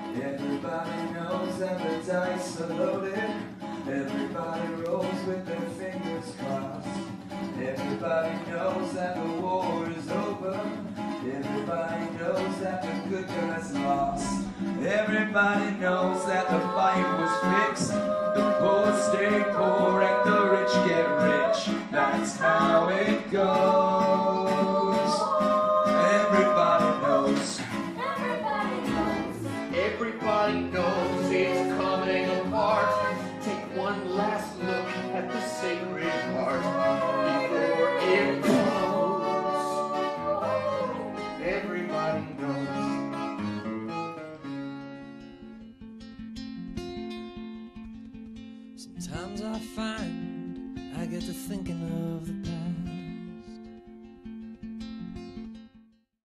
Everybody knows that the dice are loaded. Everybody rolls with their fingers crossed. Everybody knows that the war is over. Everybody knows that the good guys lost. Everybody knows that the fight was fixed. The poor stay poor and the rich get rich. That's how it goes.